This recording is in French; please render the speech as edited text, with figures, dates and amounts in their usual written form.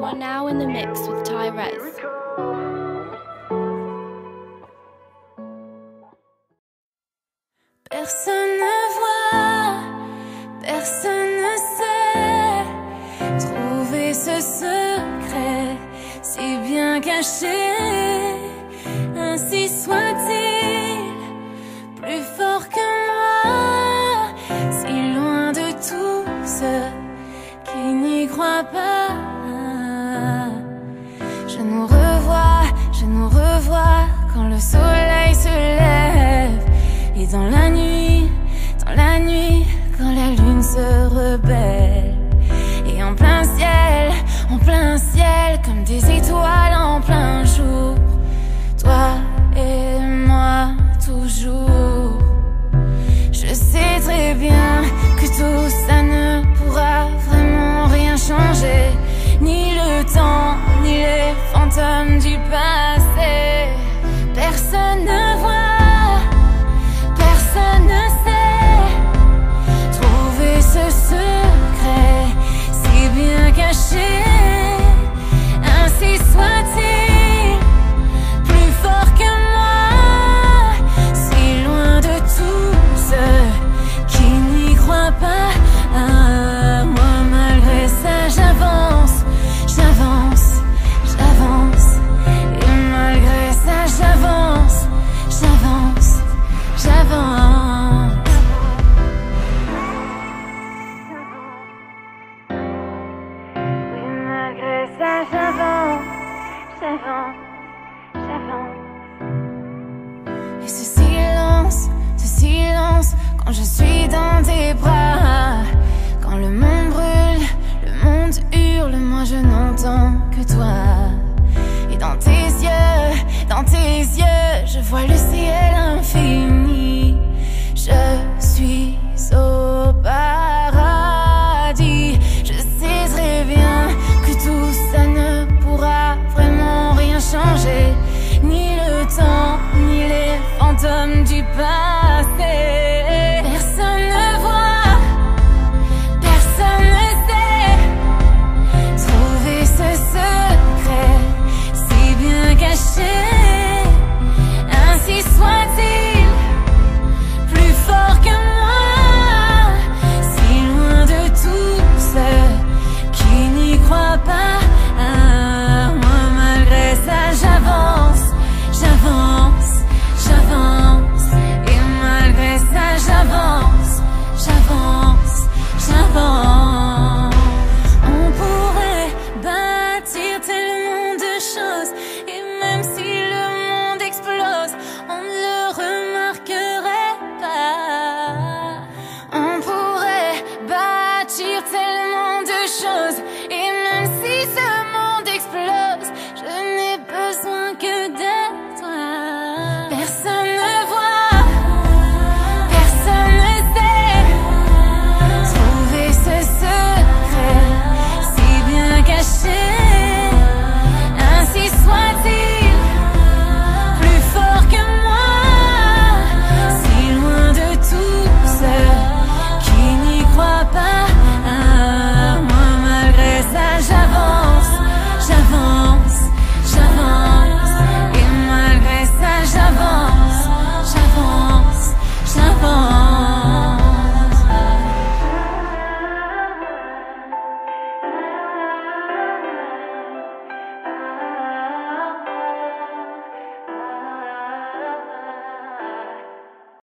are now in the mix with Tyrez. Personne ne voit, personne ne sait trouver ce secret si bien caché. Ainsi soit-il, plus fort que moi, si loin de tous ceux qui n'y croient pas. Je nous revois quand le soleil se lève. Et dans la nuit, quand la lune se rebelle. Et en plein ciel, comme des étoiles en plein jour. Toi et moi, toujours. Je sais très bien que tout ça ne pourra vraiment rien changer. Ni le temps, ni les fantômes du passé. Personne ne voit, personne ne sait trouver ce secret si bien caché. Ainsi soit-il, plus fort que moi, si loin de tous ceux qui n'y croient pas. Moi malgré ça j'avance. Et malgré ça j'avance. Et malgré ça j'avance. Et ce silence, quand je suis dans tes bras. Quand le monde brûle, le monde hurle, moi je n'entends que toi. Et dans tes yeux, je vois le ciel infini. Je suis au paradis. Je sais très bien que tout ça ne pourra vraiment rien changer. Ni le temps, ni les fantômes du passé.